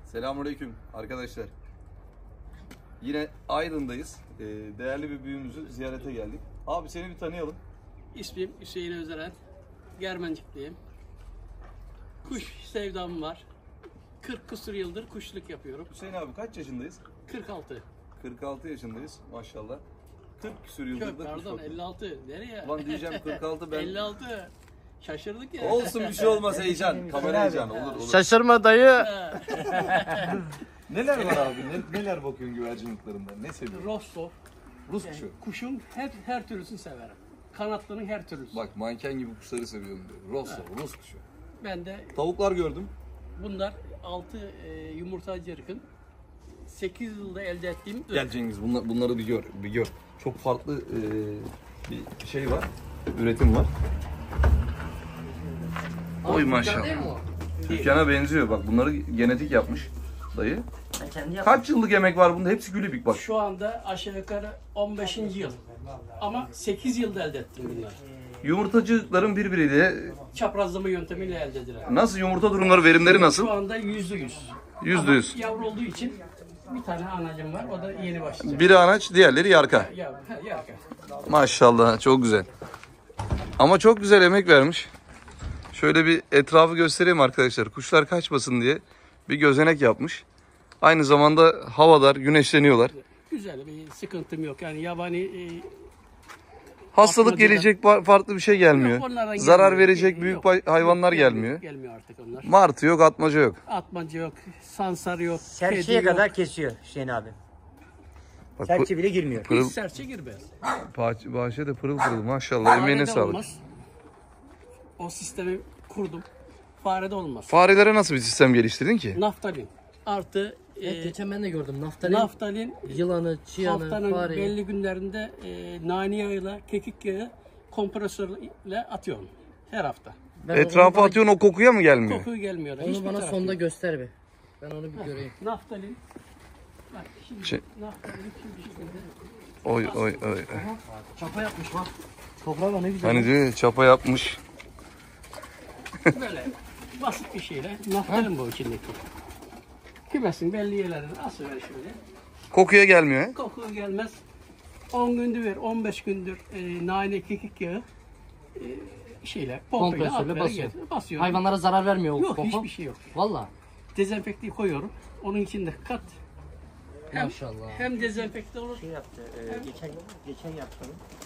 Selamünaleyküm arkadaşlar. Yine Aydın'dayız. Değerli bir büyüğümüzü ziyarete geldik. Abi seni bir tanıyalım. İsmim Hüseyin Özeren. Germencikliyim. Kuş sevdam var. 40 küsur yıldır kuşluk yapıyorum. Hüseyin abi kaç yaşındayız? 46. 46 yaşındayız maşallah. 40 küsur yıldır Yok da kuş pardon bakıyor. 56. Nereye? Ulan diyeceğim 46 ben. 56. Şaşırdık ya. Olsun bir şey olmaz heyecan. Kamera heyecanı olur. Şaşırma dayı. Neler var abi? Neler bakıyorsun güvercinliklerinde? Ne seviyorsun? Rostov. Rus kuşu. Kuşun her türlüsünü severim. Kanatlının her türlüsü. Bak manken gibi kuşları seviyorum diyor. Rus kuşu. Ben de Tavuklar gördüm. bunlar 6 yumurtacı ırkın 8 yılda elde ettiğim ırk. Gel Cengiz bunları bir gör. Çok farklı bir şey var. Üretim var. Oy maşallah. Türkan'a benziyor bak bunları genetik yapmış dayı. Kaç yıllık emek var bunda? Hepsi gülübük bak. Şu anda aşağı yukarı 15. yıl. Ama 8 yılda elde ettim bunlar. Yumurtacıkların birbiriyle Çaprazlama yöntemiyle elde edilen. nasıl yumurta durumları, verimleri nasıl? Şu anda %100. %100. Ama yavru olduğu için bir tane anacım var. O da yeni başlayacak. Biri anaç, diğerleri yarka. Yarka. Maşallah çok güzel. Ama çok güzel emek vermiş. Şöyle bir etrafı göstereyim arkadaşlar. Kuşlar kaçmasın diye bir gözenek yapmış. Aynı zamanda havadar, güneşleniyorlar. Güzel bir sıkıntım yok. Yani yabani Hastalık Atmaca da- gelecek farklı bir şey gelmiyor. Yok, onlardan Zarar gelmiyor. verecek büyük hayvanlar gelmiyor. Gelmiyor artık onlar. Martı yok, atmaca yok. Atmaca yok, sansar yok, Serçeye kedi yok. kadar kesiyor Hüseyin abi. Bak, Serçe bile girmiyor. Hiç pırıl, serçe girmez. bahçe de pırıl pırıl maşallah. Emeğine Farede sağlık. olmaz. O sistemi kurdum. Farede olmaz. Farelere nasıl bir sistem geliştirdin ki? Naftalin artı Geçen ben de gördüm. naftalin Yılanı, çıyanı, haftanın fareyi. belli günlerinde nane yağıyla, kekik yağı kompresörle atıyorum. Her hafta. Etrafa atıyorsun, o kokuya mı gelmiyor? Kokuyu gelmiyor. Onu Hiçbir bana tarafı sonda yok. göster bir. Ben onu bir göreyim. Naftalin. Bak şimdi Şey- naftalin şu şekilde. Oy. Çapa yapmış bak. Toprağa bak ne güzel. Hani diyor ya, çapa yapmış. Böyle basit bir şeyle naftalin bu içindeki. Kümesin belli yerlerine asıver şöyle. Kokuya gelmiyor he? Koku gelmez. 10 gündür, 15 gündür nane kekik yağı şeyle, pompayla Kompresörle basıyor. basıyor. Hayvanlara zarar vermiyor o Yok, koku. hiçbir şey yok. Valla. Dezenfekteyi koyuyorum. Onun içinde kat. Hem, Maşallah. hem dezenfekte olur. Yaptı. Geçen yaptım.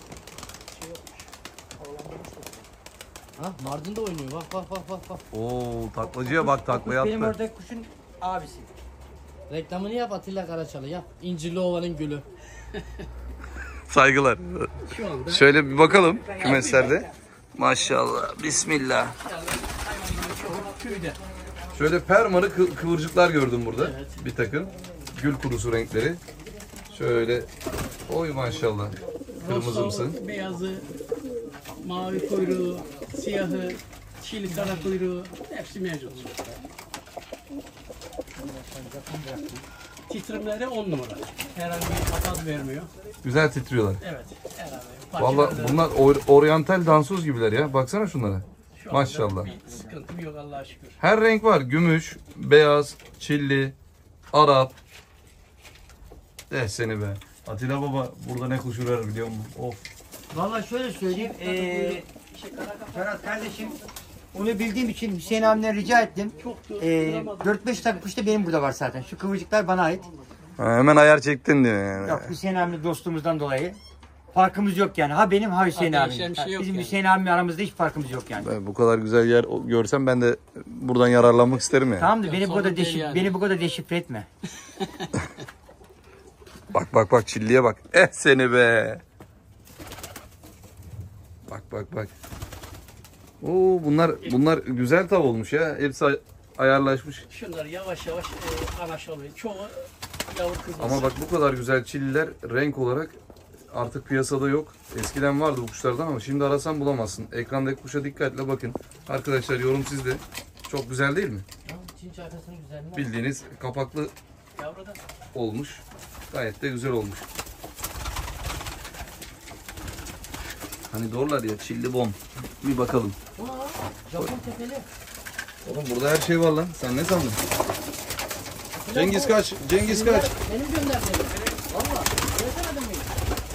Ha, Mardin'de oynuyor. Bak. Oo taklacıya bak, takla Benim yaptı. orada kuşun abisi. Reklamını yap Atilla Karaçalı yap. İncirli Ova'nın gülü. Saygılar. Şu anda Şöyle bir bakalım kümeslerde. Maşallah. Bismillah. köyde. Şöyle permalı kıvırcıklar gördüm burada. Bir takım. Gül kurusu renkleri. Şöyle. Oy maşallah. Kırmızımsı. Rostov, beyazı, mavi kuyruğu, siyahı, çili kara kuyruğu hepsi mevcut. Titremleri 10 numara. Herhangi bir hata vermiyor. Güzel titriyorlar. Evet. Herhalde. Vallahi bunlar oryantal dansöz gibiler ya. Baksana şunlara. Şu anda Maşallah. Bir sıkıntım yok Allah'a şükür. Her renk var. Gümüş, beyaz, çilli, Arap. Seni be. Atilla baba burada ne kuş uğrar biliyor musun? Of. Vallahi şöyle söyleyeyim. Ferhat kardeşim onu bildiğim için Hüseyin abimden rica ettim. 4-5 tane kuş da benim burada var zaten. Şu kıvırcıklar bana ait. Hemen ayar çektin diyor yani. Yok Hüseyin abimle dostluğumuzdan dolayı. Farkımız yok yani. Ha benim ha Hüseyin Ha, abim. değişen bir şey yok Bizim yani. Hüseyin abimle aramızda hiç farkımız yok yani. Ben bu kadar güzel yer görsem ben de buradan yararlanmak isterim yani. Tamam da beni bu kadar sorun değil yani. beni bu kadar deşifre etme. Bak çilliye bak. Seni be. Bak. Oo bunlar güzel tav olmuş ya. Hepsi ayarlaşmış. Şunlar yavaş yavaş anaş oluyor. Çoğu yavru kızması. Ama bak bu kadar güzel çilliler renk olarak artık piyasada yok. Eskiden vardı bu kuşlardan ama şimdi arasan bulamazsın. Ekrandaki kuşa dikkatle bakın. Arkadaşlar yorum sizde. Çok güzel değil mi? Çin çarpısının güzelliğine. Bildiğiniz kapaklı Yavru da olmuş. Gayet de güzel olmuş. Hani doğrular ya çilli bom. Bir bakalım. Japon tepeli. Oğlum burada her şey var lan. Sen ne sandın? Cengiz kaç. Cengiz kaç. Benim gönderdiğim. Valla. Göndermedin mi?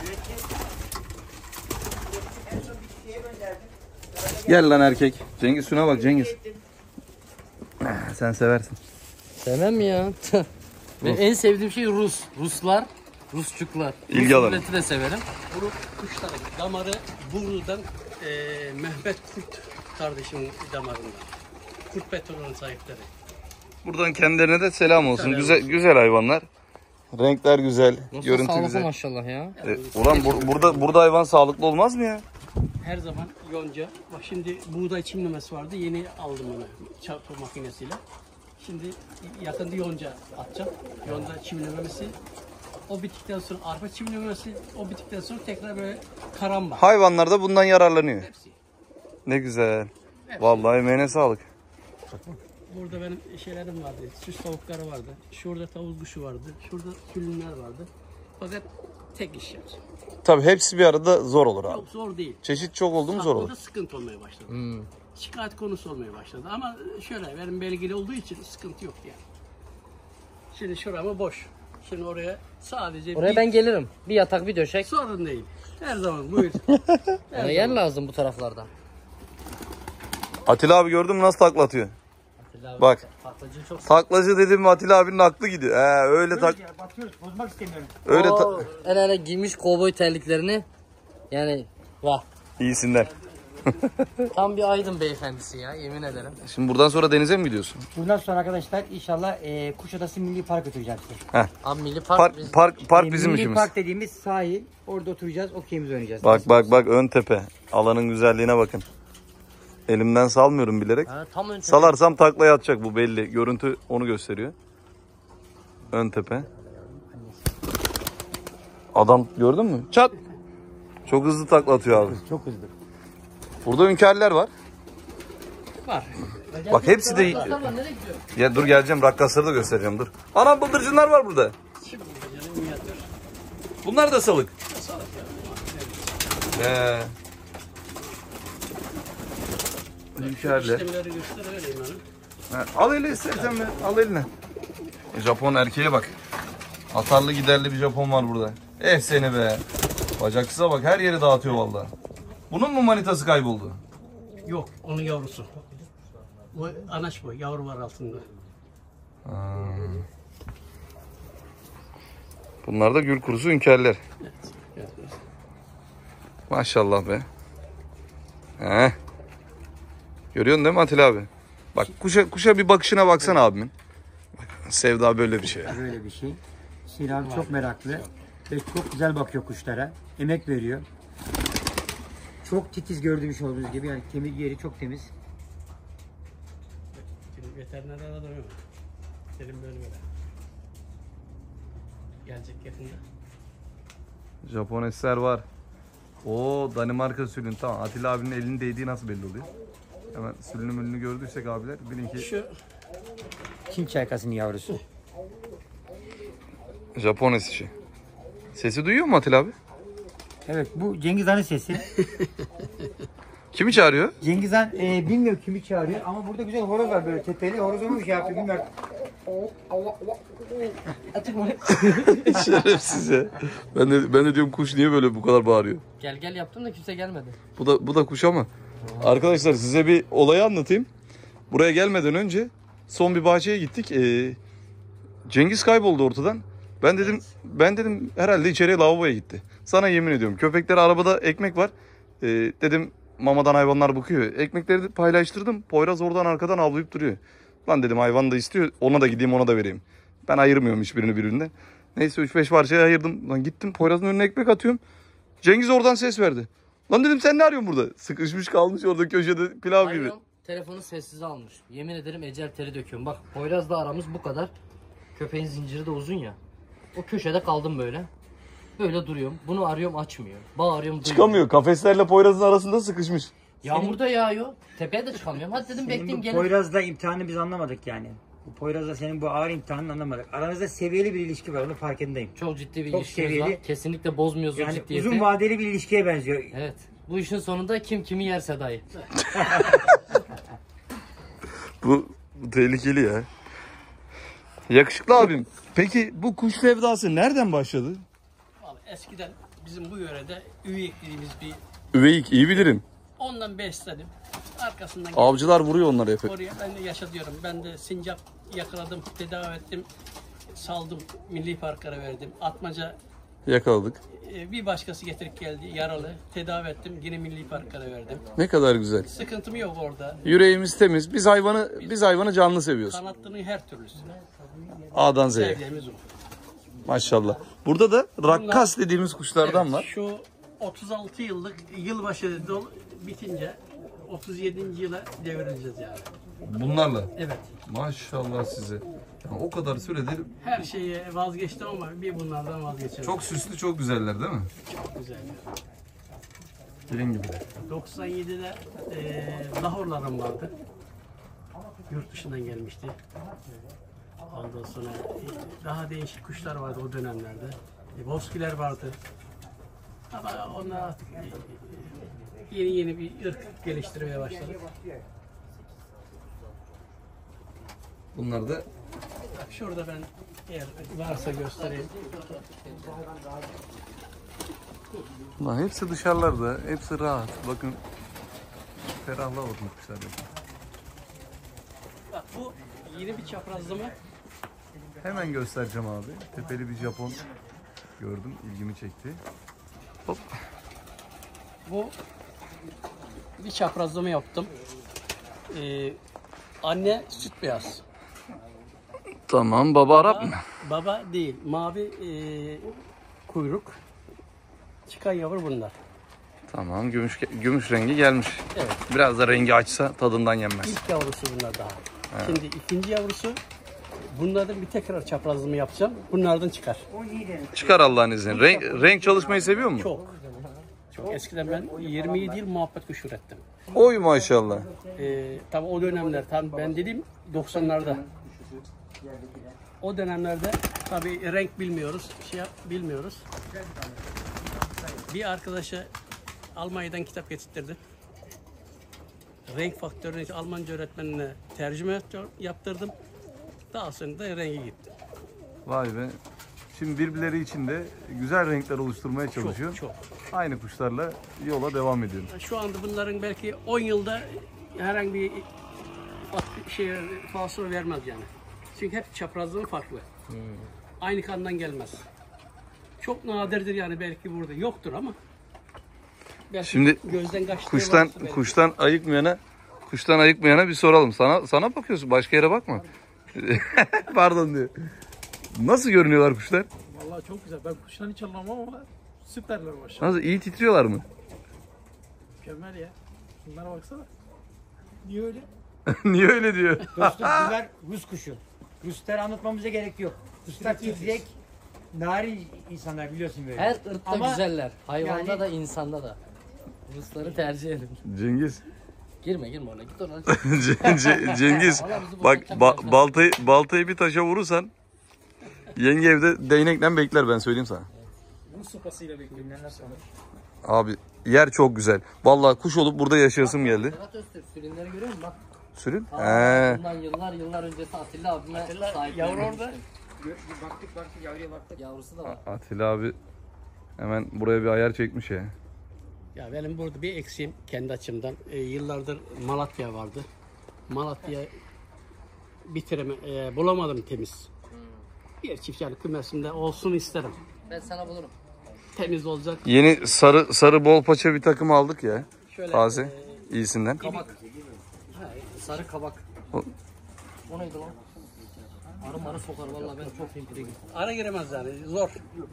En son bir şeye gönderdim. Gel lan erkek. Cengiz şuna bak Cengiz. Sen seversin. Sevmem mi ya? Benim en sevdiğim şey Rus. Ruslar. Rusçuklar. İlgi Rus alanı. milleti de severim. Bu kuşların damarı buradan Mehmet Kurt kardeşimin damarından. Kurt petrolün sahipleri. Buradan kendilerine de selam olsun. Selam Güzel güzel hayvanlar. Renkler güzel, Nasıl görüntü sağlıklı güzel. maşallah ya. Ulan burada hayvan sağlıklı olmaz mı ya? Her zaman yonca. Bak şimdi buğday çimlemesi vardı. Yeni aldım onu çarpı makinesiyle. Şimdi yakında yonca atacağım. Yonca çimlemesi. O bittikten sonra arpa çimlemesi. O bittikten sonra tekrar böyle karamba. Hayvanlar da bundan yararlanıyor. Hepsi. Ne güzel. Vallahi emeğine sağlık. Burada benim şeylerim vardı. Süs tavukları vardı. Şurada tavuk kuşu vardı. Şurada sülünler vardı. Fakat tek iş yani. Tabii hepsi bir arada zor olur abi. Çok zor değil. Çeşit çok oldu mu zor olur. Burada sıkıntı olmaya başladı. Şikayet konusu olmaya başladı. Ama şöyle benim belgeli olduğu için sıkıntı yok yani. Şimdi şuramı boş. Şimdi oraya sadece Oraya ben gelirim. Bir yatak bir döşek. sorun değil. Her zaman buyur. Bana yer lazım bu taraflarda. Atilla abi gördün mü nasıl takla atıyor? Bak. Taklacı çok Taklacı dedim mi Atilla abinin aklı gidiyor. Öyle tak. Ya, batıyoruz. Bozmak istemiyorum. Öyle Oo, el ele giymiş kovboy terliklerini. Yani vah. iyisinden. Tam bir aydın beyefendisi ya, yemin ederim. Şimdi buradan sonra denize mi gidiyorsun? Bundan sonra arkadaşlar inşallah Kuşadası Milli Park götüreceğim sizi. Abi milli park, biz... Park bizim Milli işimiz. Park dediğimiz sahil. Orada oturacağız, okeyimizi oynayacağız. Bak ön tepe. Alanın güzelliğine bakın. Elimden salmıyorum bilerek. Ha, tam ön Salarsam taklaya atacak bu belli. Görüntü onu gösteriyor. Ön tepe. Adam gördün mü? Çat. Çok hızlı takla atıyor abi. Çok hızlı. Burada hünkârlar var. Var. Bak hepsi de... Nereye gidiyor? Ya dur geleceğim, rakkasları da göstereceğim dur. Anam bıldırcınlar var burada. Şimdi canım minyatür. Bunlar da salık. Sağlık ya. Hünkârlar. İşlemleri göster öyleyim hanım. Al eline istersen be. Al eline. Japon erkeğe bak. Atarlı giderli bir Japon var burada. Seni be. Bacaksıza bak, her yeri dağıtıyor vallahi. Bunun mu manitası kayboldu? Yok, onun yavrusu. Bu anaç bu, yavru var altında. Bunlar da gül kurusu hünkârlar. Evet. Maşallah be. He. Görüyorsun değil mi Atilla abi? Bak kuşa bir bakışına baksana abimin. Sevda böyle bir şey. Böyle bir şey. Hüseyin abi çok meraklı ve çok güzel bakıyor kuşlara. Emek veriyor. Çok titiz gördüğümüz olduğunuz gibi, yani kemik yeri çok temiz. Şimdi veteriner aradım ama. Dedim böyle. Gelecek yakında. Japon esler var. O Danimarka sülün. Tamam, Atilla abinin elinin değdiği nasıl belli oluyor? Hemen sülünü mülünü gördüysek abiler bilin ki Şu Çin çaykasının yavrusu. Japon esişi. Sesi duyuyor mu Atilla abi? Evet, bu Cengiz Han'ın sesi. Kimi çağırıyor? Cengiz Han bilmiyorum kimi çağırıyor ama burada güzel horoz var, böyle tepeli horoz olmuş ya, bilmiyorum. Şerefsiz ya. Ben de diyorum kuş niye böyle bu kadar bağırıyor? Gel yaptım da kimse gelmedi. Bu da kuş ama. Arkadaşlar size bir olayı anlatayım. Buraya gelmeden önce son bir bahçeye gittik. Cengiz kayboldu ortadan. Ben dedim herhalde içeriye lavaboya gitti. Sana yemin ediyorum. Köpekler arabada ekmek var. Dedim mamadan hayvanlar bıkıyor. Ekmekleri de paylaştırdım. Poyraz oradan arkadan avlayıp duruyor. Lan dedim hayvan da istiyor. Ona da gideyim ona da vereyim. Ben ayırmıyorum hiçbirini birbirinden. Neyse 3-5 parçaya ayırdım. Lan gittim Poyraz'ın önüne ekmek atıyorum. Cengiz oradan ses verdi. Lan dedim sen ne arıyorsun burada? Sıkışmış kalmış orada köşede pilav gibi. Aynen, telefonu sessize almış. Yemin ederim ecel teri döküyorum. Bak Poyraz'la aramız bu kadar. Köpeğin zinciri de uzun ya. O köşede kaldım böyle. Böyle duruyorum. Bunu arıyorum açmıyor. Bağırıyorum duymuyor. Çıkamıyor. Kafeslerle Poyraz'ın arasında sıkışmış. Yağmur da yağıyor. Tepeye de çıkamıyorum. Hadi dedim Senin bekleyeyim bu gelin. Poyraz'la imtihanı biz anlamadık yani. Bu Poyraz'la senin bu ağır imtihanını anlamadık. Aranızda seviyeli bir ilişki var, onun farkındayım. Çok ciddi bir Çok ilişkimiz seviyeli. var. Kesinlikle bozmuyoruz o Yani ciddiyeti. uzun vadeli bir ilişkiye benziyor. Evet. Bu işin sonunda kim kimi yerse dayı. Bu tehlikeli ya. Yakışıklı abim. Peki bu kuş sevdası nereden başladı? Vallahi eskiden bizim bu yörede üyek dediğimiz bir Üveyik iyi bilirim. ondan besledim. Arkasından Avcılar vuruyor onları hep. oraya ben de yaşatıyorum. Ben de sincap yakaladım, tedavi ettim. Saldım, milli parklara verdim. Atmaca Yakaladık. bir başkası getirip geldi yaralı. Tedavi ettim, yine milli parklara verdim. Ne kadar güzel. Sıkıntım yok orada. Yüreğimiz temiz. Biz hayvanı canlı seviyoruz. Kanatlının her türlüsü. A'dan Z'ye. Sevdiğimiz o. Maşallah. Burada da rakkas dediğimiz kuşlardan var. Şu 36 yıllık yılbaşı bitince 37. yıla devrileceğiz yani. Bunlarla. Evet. Maşallah size. Yani o kadar süredir Her şeye vazgeçtim ama bir bunlardan vazgeçemedim. çok süslü, çok güzeller değil mi? Çok güzel. Gelin gibi. 97'de Lahorlarım vardı. Yurt dışından gelmişti. Ondan sonra daha değişik kuşlar vardı o dönemlerde. Bozkirler vardı. Ama onlar artık yeni bir ırk geliştirmeye başladık. Bunlar da Şurada ben eğer varsa göstereyim. bunlar hepsi dışarılarda. Hepsi rahat. Bakın ferahlığa bakın kuşlar. Bak bu yeni bir çaprazlama. Hemen göstereceğim abi. Tepeli bir Japon gördüm. İlgimi çekti. Hop. Bu bir çaprazlama yaptım. Anne süt beyaz. Tamam. Baba Arap mı? Baba değil. Mavi kuyruk. Çıkan yavru bunlar. Tamam. Gümüş rengi gelmiş. Evet. Biraz da rengi açsa tadından yenmez. İlk yavrusu bunlar daha. Şimdi ikinci yavrusu. Bunlardan bir tekrar çaprazlama yapacağım. Bunlardan çıkar. Çıkar Allah'ın izniyle. Renk çalışmayı seviyor mu? Çok. Çok eskiden ben 27 yıl muhabbet kuşu ürettim. Oy maşallah. Tabii o dönemler, tam ben dediğim 90'larda. O dönemlerde tabii renk bilmiyoruz, bilmiyoruz. Bir arkadaşa Almanya'dan kitap getirtirdi. Renk faktörünü Almanca öğretmenine tercüme yaptırdım. Daha sonra da rengi gitti. Vay be. Şimdi birbirleri için de güzel renkler oluşturmaya çalışıyor. Çok. Aynı kuşlarla yola devam ediyorum. Şu anda bunların belki 10 yılda herhangi bir fasıl vermez yani. Çünkü hep çaprazlığı farklı. Aynı kandan gelmez. Çok nadirdir yani, belki burada yoktur ama. Belki Şimdi gözden kaçtığı varsa belki. kuştan ayıkmayana bir soralım. Sana bakıyorsun. Başka yere bakma. Pardon diyor. Nasıl görünüyorlar kuşlar? Vallahi çok güzel. Ben kuştan hiç anlamam ama süperler maşallah. Nasıl iyi titriyorlar mı? Mükemmel ya. Bunlara baksana. Niye öyle? Niye öyle diyor? Dostum bunlar Rus kuşu. Rusları anlatmamıza gerek yok. Ruslar titrek, narin insanlar biliyorsun böyle. Her ırkta Ama güzeller. Hayvanda yani- da insanda da. Rusları tercih edin. Cengiz. Girme ona git ona. Cengiz. Vallahi bizi Bak boşaltacak baltayı bir taşa vurursan yenge evde değnekle bekler, ben söyleyeyim sana. Rus sopasıyla bekliyorum. Neler sonra. Abi yer çok güzel. Vallahi kuş olup burada yaşayasım geldi. Serhat Öztürk sürünleri görüyor musun bak. Sürün. Bundan yıllar öncesi Atilla abime sahip. Yavru orada. Baktık yavruya baktık. Yavrusu da var. Atilla abi hemen buraya bir ayar çekmiş ya. Ya benim burada bir eksiğim kendi açımdan. Yıllardır Malatya vardı. Malatya bulamadım temiz. Bir çift yani kümesimde olsun isterim. Ben sana bulurum. Temiz olacak. Yeni sarı bol paça bir takım aldık ya. Şöyle Taze. İyisinden. Kabak. Sarı kabak. O- O neydi lan? Arı sokar vallahi, ben çok pimpire gittim. ara giremez yani, zor.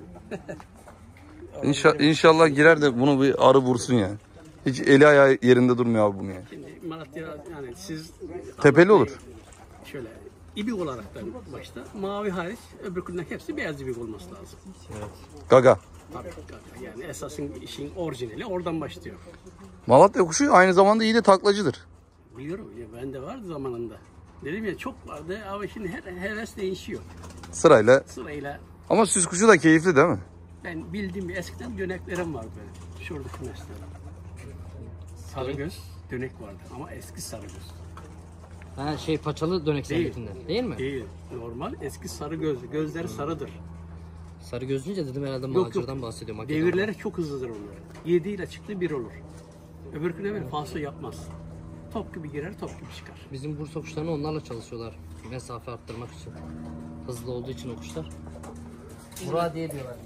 İnşallah girer de bunu bir arı vursun ya. Hiç eli ayağı yerinde durmuyor abi bunu ya. Şimdi Malatya yani siz Tepeli olur. şöyle ibik olarak da başta mavi hariç öbürkünden hepsi beyaz ibik olması lazım. Gaga. Tabii yani esasın işin orijinali oradan başlıyor. Malatya kuşu aynı zamanda iyi de taklacıdır. Biliyorum ya, ben de vardı zamanında. Dedim ya, çok vardı ama şimdi her heves değişiyor. Sırayla. Sırayla Ama süs kuşu da keyifli değil mi? ben bildiğim eskiden döneklerim vardı benim. Şurada kümeslerim. Sarıgöz dönek vardı ama eski sarıgöz. Ha şey paçalı dönek Değil. sepetinden değil mi? Değil. Normal eski sarı gözlü. Gözleri sarıdır. Sarı gözlüyünce dedim herhalde Yok, maceradan yok. bahsediyor. Makedon. Devirleri çok hızlıdır onlar. 7 ile çıktı 1 olur. Öbürküne böyle falso yapmaz. Top gibi girer, top gibi çıkar. Bizim Bursa kuşlarını onlarla çalışıyorlar. Mesafe arttırmak için. Hızlı olduğu için o kuşlar. Muradiye diyorlar.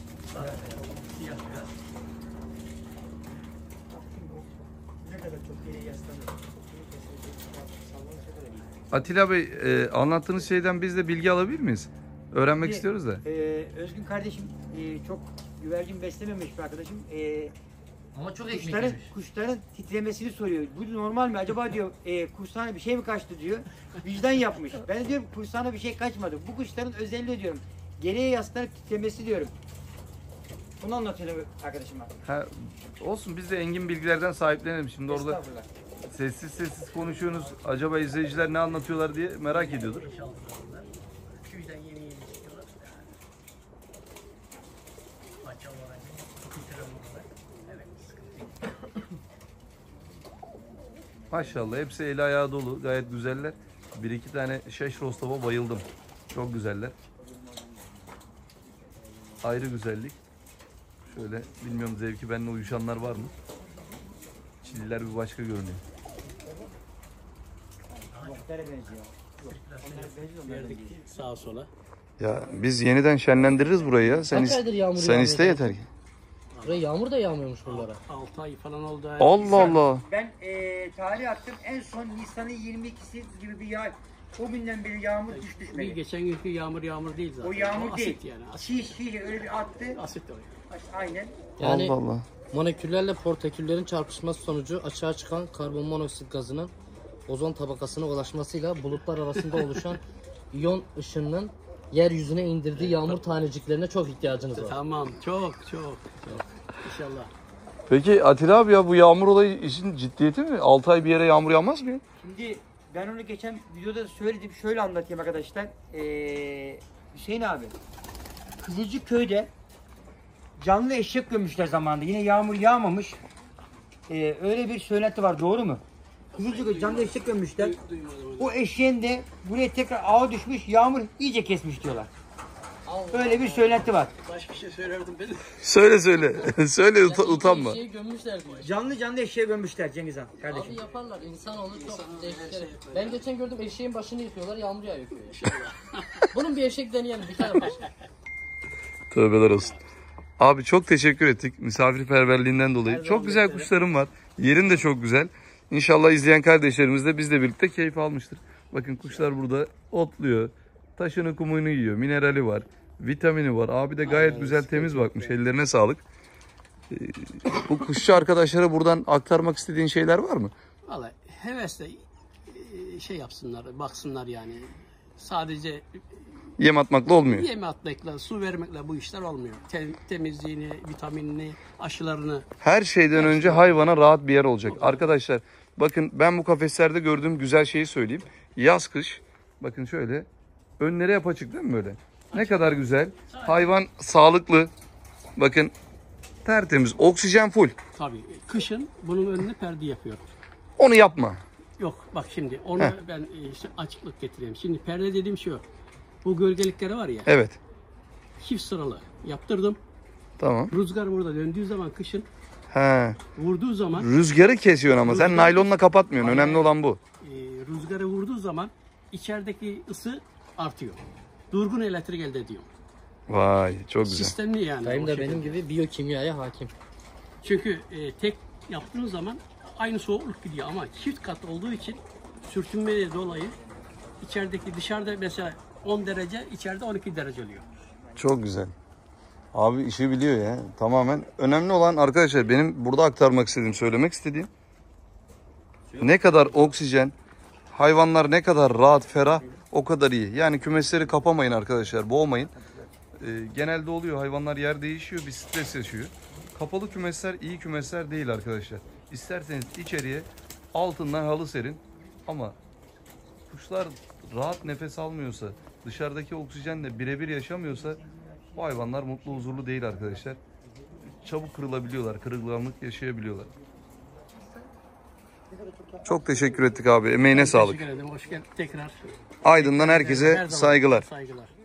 Atilla Bey, anlattığınız şeyden biz de bilgi alabilir miyiz? Öğrenmek Şimdi, istiyoruz da. Özgün kardeşim çok güvercin beslememiş bir arkadaşım. Ama çok ekmek Kuşların, yemiş. kuşların titremesini soruyor. Bu normal mi? Acaba diyor kursağına bir şey mi kaçtı diyor. Vicdan yapmış. Ben de diyorum kursağına bir şey kaçmadı. Bu kuşların özelliği diyorum. Geriye yaslanıp titremesi diyorum. Bunu anlatıyorum arkadaşıma. Ha, olsun, biz de engin bilgilerden sahiplenelim. Şimdi orada Estağfurullah. sessiz sessiz konuşuyorsunuz. Acaba izleyiciler ne anlatıyorlar diye merak ediyordur. Tüyden yeni yeni çıkıyorlar. Paça olarak, titre olarak. Evet, sıkıntı yok. Maşallah hepsi eli ayağı dolu. Gayet güzeller. Bir iki tane şeş rostova bayıldım. Çok güzeller. Ayrı güzellik. Şöyle bilmiyorum, zevki benimle uyuşanlar var mı? Çililer bir başka görünüyor. Muhtere benziyor. Yok. Onlara benziyor, onlara Verdik benziyor. sağa sola. Ya biz yeniden şenlendiririz burayı ya. Sen, Kaç aydır yağmur sen yağmıyor iste yeter ki. Buraya yağmur da yağmıyormuş buralara. 6 ay falan oldu. Allah Allah. Ben tarih attım. En son Nisan'ın 22'si gibi bir yağ. O günden beri yağmur hiç Bir düşmedi. geçen günkü yağmur değil zaten. O yağmur asit değil. yani. Asit, Şiş öyle bir attı. asit o. Aynen. Yani Allah Allah. moleküllerle portaküllerin çarpışması sonucu açığa çıkan karbon monoksit gazının ozon tabakasına ulaşmasıyla bulutlar arasında oluşan iyon ışınının yeryüzüne indirdiği yağmur taneciklerine çok ihtiyacınız var. Tamam, çok. İnşallah. Peki Atilla abi, ya bu yağmur olayı işin ciddiyeti mi? 6 ay bir yere yağmur yağmaz mı ya? Şimdi ben onu geçen videoda söyledim. Şöyle anlatayım arkadaşlar. Hüseyin abi. Kızılcıkköy'de canlı eşek gömmüşler zamanında. Yine yağmur yağmamış. Öyle bir söylenti var. Doğru mu? Kızılcıkköy canlı eşek gömmüşler. Duymadım onu. O eşeğin de buraya tekrar ağa düşmüş. Yağmur iyice kesmiş diyorlar. Öyle bir söylenti var. Başka bir şey söylerdim ben. Söyle. Söyle, utanma. Şeyi gömmüşler diyor. Canlı eşeğe gömmüşler Cengiz Han kardeşim. Abi yaparlar. İnsanoğlu çok değişik. Ben geçen gördüm eşeğin başını yıkıyorlar. Yağmur yağıyor köye. Bunun bir eşek deneyelim. Bir tane baş. Tövbeler olsun. Abi çok teşekkür ettik misafirperverliğinden dolayı. Çok güzel kuşlarım var. Yerin de çok güzel. İnşallah izleyen kardeşlerimiz de bizle birlikte keyif almıştır. Bakın kuşlar burada otluyor. Taşını kumunu yiyor. Minerali var. Vitamini var. Abi de gayet güzel, temiz bakmış. Ellerine sağlık. Bu kuşçu arkadaşlara buradan aktarmak istediğin şeyler var mı? Vallahi hevesle şey yapsınlar, baksınlar yani. Sadece Yem atmakla olmuyor. yeme atmakla, su vermekle bu işler olmuyor. Temizliğini, vitaminini, aşılarını. Her şeyden önce hayvana rahat bir yer olacak. Arkadaşlar bakın, ben bu kafeslerde gördüğüm güzel şeyi söyleyeyim. Yaz kış bakın şöyle önleri hep açık değil mi böyle? Ne kadar güzel. Hayvan sağlıklı. Bakın tertemiz. Oksijen full. Tabii kışın bunun önüne perde yapıyor. Onu yapma. Yok bak şimdi onu ben işte açıklık getireyim. Şimdi perde dediğim şu. Bu gölgelikleri var ya, Evet. çift sıralı yaptırdım. Tamam. Rüzgar burada döndüğü zaman kışın He. vurduğu zaman Rüzgarı kesiyorsun ama sen Rüzgar- naylonla kapatmıyorsun. Önemli olan bu. rüzgarı vurduğu zaman içerideki ısı artıyor. Durgun elektrik elde ediyor. Vay çok güzel. Sistemli yani. Dayım o da şekilde. benim gibi biyokimyaya hakim. Çünkü tek yaptığın zaman aynı soğukluk gidiyor ama çift kat olduğu için sürtünmeye dolayı içerideki dışarıda mesela 10 derece, içeride 12 derece oluyor. Çok güzel. Abi işi biliyor ya. Tamamen. Önemli olan arkadaşlar, benim burada aktarmak istediğim, söylemek istediğim, ne kadar oksijen, hayvanlar ne kadar rahat, ferah, o kadar iyi. Yani kümesleri kapamayın arkadaşlar, boğmayın. Genelde oluyor, hayvanlar yer değişiyor, bir stres yaşıyor. Kapalı kümesler iyi kümesler değil arkadaşlar. İsterseniz içeriye altından halı serin ama kuşlar rahat nefes almıyorsa, dışarıdaki oksijenle birebir yaşamıyorsa bu hayvanlar mutlu, huzurlu değil arkadaşlar. Çabuk kırılabiliyorlar, kırılganlık yaşayabiliyorlar. Çok teşekkür ettik abi. Emeğine sağlık. Teşekkür ederim. Hoş geldin tekrar. Aydın'dan herkese Her zaman saygılar. saygılar.